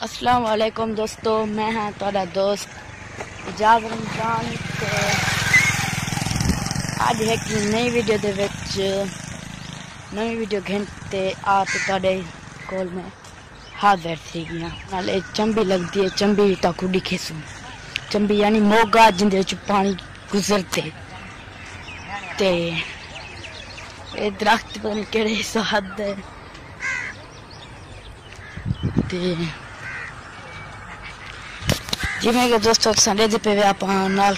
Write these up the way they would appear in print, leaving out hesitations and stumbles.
अस्सलाम वालेकुम दोस्तों, मैं हाँ तुहाडा दोस्त इजाज़ रमजान। आज एक नई वीडियो दे विच नई वीडियो घंटे आ तुहाडे कोल में हाजिर थी गया। नाले चंबी लगती है, चंबी ताकू दिखेसू चंबी यानी मोगा जिंदे विच पानी गुजरते ते ये दरख्त पता नहीं केड़े स्वाद है ते जिमें कि दोस्तों संडे पे आप नाल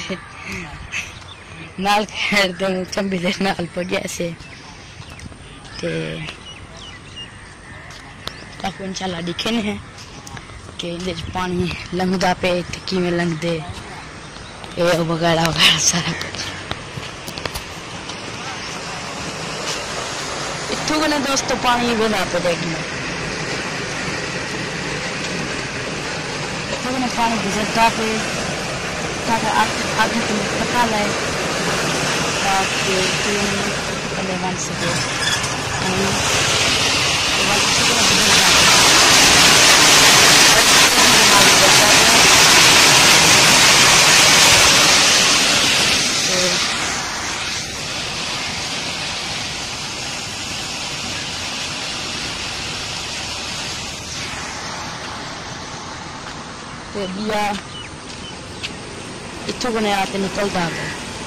खैर दे चंबी दे नाल पड़िया से ते आपको इंशाल्लाह दिखे हैं कि इंदे पानी लंघदा पे ते किवें लंघदे ए वगैरह वगैरह सारा कुछ इत्थों कने दोस्तों पानी वेला पे देखना पानी गुजरता पे ताकि आगे तुम्हें पता लगे ताकि तुम बन सके बिया इतों बने आते निकलता है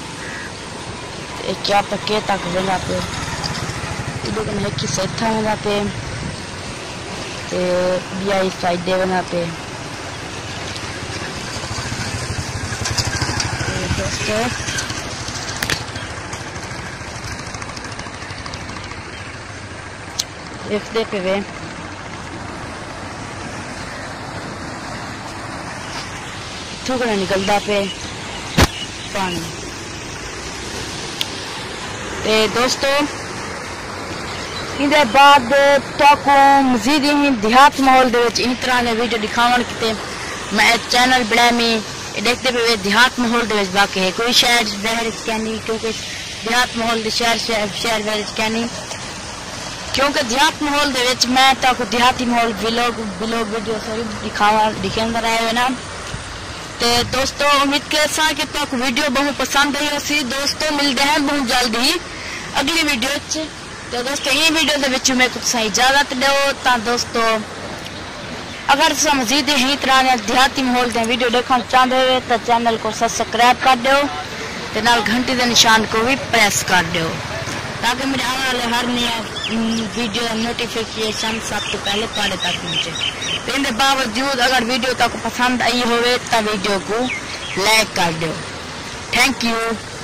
क्या पक्के तक वेला पे इधर कने की सेठा वेला पे ते बिया इस साइड दे वेला पे दोस्तों देखते पे वे थोड़ा निकलता पे पानी ते दोस्तों इधर बाद तो मजीद ही देहात माहौल दे विच इस तरह ने वीडियो दिखावन किते मैं चैनल बड़ा में देखते पे देहात माहौल दे विच बाकी है कोई शहर शहर कहनी क्योंकि देहात माहौल दे शहर कहनी क्योंकि देहात माहौल दे विच मैं तो देहाती माहौल व्लॉग वीडियो सारी दिखावा रहे ना। तो दोस्तों उम्मीद कैसा कि तो वीडियो बहुत पसंद आई होसी। दोस्तों मिलते हैं बहुत जल्द ही अगली वीडियो। तो दोस्तों ये वीडियो के विच में कुछ इजाजत दो। तो दोस्तों अगर तुम मजीद ही तरह देहाती माहौल के वीडियो देखना चाहते हो तो चैनल को सब्सक्राइब कर दो ते नाल घंटी के निशान को भी प्रेस कर दो ताकि मेरे आने वाले हर नया वीडियो नोटिफिकेशन सबसे पहले तुम्हारे तक पहुंचे। तो इनके बावजूद अगर वीडियो तक पसंद आई हो तो वीडियो को लाइक कर दो। Thank you.